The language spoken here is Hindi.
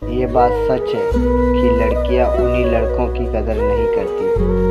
ये बात सच है कि लड़कियां उन्हीं लड़कों की कदर नहीं करती